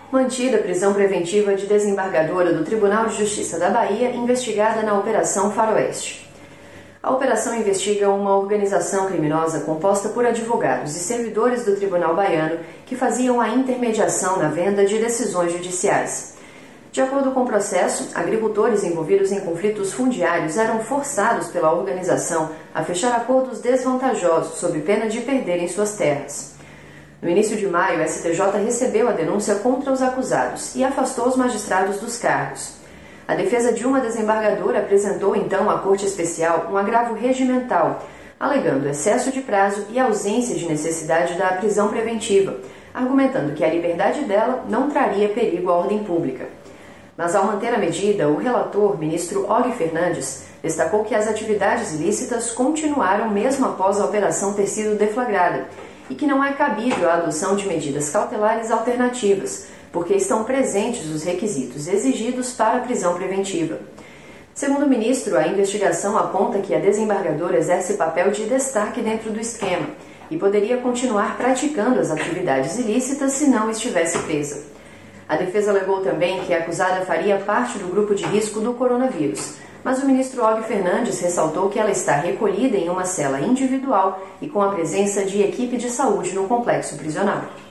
Mantida a prisão preventiva de desembargadora do Tribunal de Justiça da Bahia, investigada na Operação Faroeste. A operação investiga uma organização criminosa composta por advogados e servidores do Tribunal Baiano que faziam a intermediação na venda de decisões judiciais. De acordo com o processo, agricultores envolvidos em conflitos fundiários eram forçados pela organização a fechar acordos desvantajosos sob pena de perderem suas terras. No início de maio, o STJ recebeu a denúncia contra os acusados e afastou os magistrados dos cargos. A defesa de uma desembargadora apresentou então à Corte Especial um agravo regimental, alegando excesso de prazo e ausência de necessidade da prisão preventiva, argumentando que a liberdade dela não traria perigo à ordem pública. Mas, ao manter a medida, o relator, ministro Og Fernandes, destacou que as atividades ilícitas continuaram mesmo após a operação ter sido deflagrada e que não é cabível a adoção de medidas cautelares alternativas, porque estão presentes os requisitos exigidos para a prisão preventiva. Segundo o ministro, a investigação aponta que a desembargadora exerce papel de destaque dentro do esquema e poderia continuar praticando as atividades ilícitas se não estivesse presa. A defesa alegou também que a acusada faria parte do grupo de risco do coronavírus, mas o ministro Og Fernandes ressaltou que ela está recolhida em uma cela individual e com a presença de equipe de saúde no complexo prisional.